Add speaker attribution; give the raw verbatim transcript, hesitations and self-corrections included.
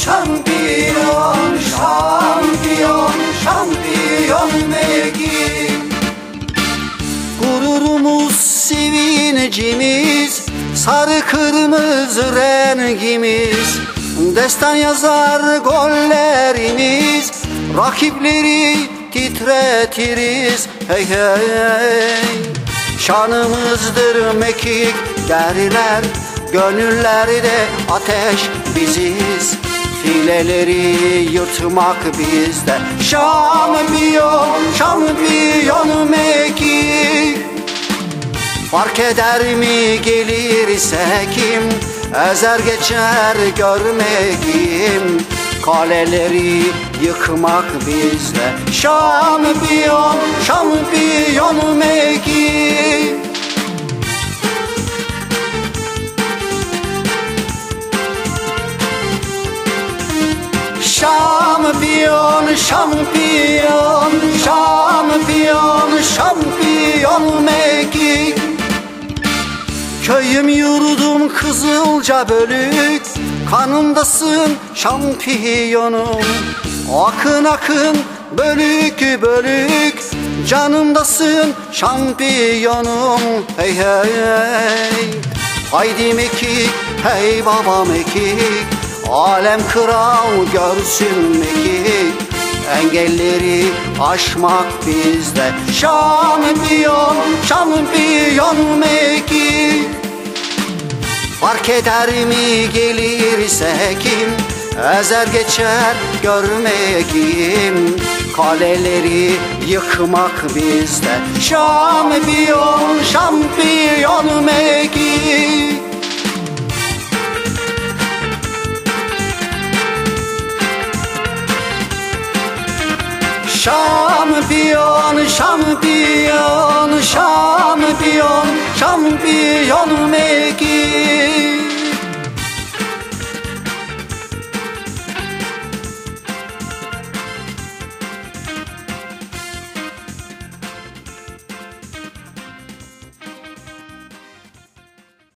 Speaker 1: şampiyon, şampiyon, şampiyon mekik. Gururumuz, sevincimiz, sarı kırmızı rengimiz. Destan yazar gollerimiz, rakipleri titretiriz. Hey hey, şanımızdır mekik derler, gönüllerde ateş biziz. Fileleri yırtmak bizde. Şampiyon, şampiyon mekik. Fark eder mi gelirse kim, ezer geçer görmekim. Kaleleri yıkmak bizde. Şampiyon, şampiyon mekik. Şampiyon, şampiyon, şampiyon, şampiyon mekik. Köyüm yurdum Kızılca bölük, kanımdasın şampiyonum. Akın akın bölük bölük, canımdasın şampiyonum. Hey hey hey, haydi mekik, hey baba mekik. Alem kral görsün mekik, engelleri aşmak bizde. Şampiyon, şampiyon mekik. Fark eder mi gelirse kim, ezer geçer görmekim. Kaleleri yıkmak bizde. Şampiyon, şampiyon mekik. Şampiyon, şampiyon,